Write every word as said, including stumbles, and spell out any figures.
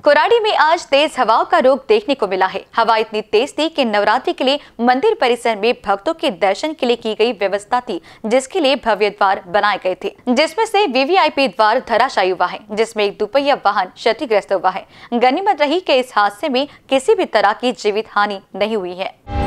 कुराड़ी में आज तेज हवाओं का रुख देखने को मिला है। हवा इतनी तेज थी कि नवरात्रि के लिए मंदिर परिसर में भक्तों के दर्शन के लिए की गई व्यवस्था थी, जिसके लिए भव्य द्वार बनाए गए थे, जिसमें से वीवीआईपी द्वार धराशायी हुआ है, जिसमें एक दुपहिया वाहन क्षतिग्रस्त हुआ है। गनीमत रही कि इस हादसे में किसी भी तरह की जीवित हानि नहीं हुई है।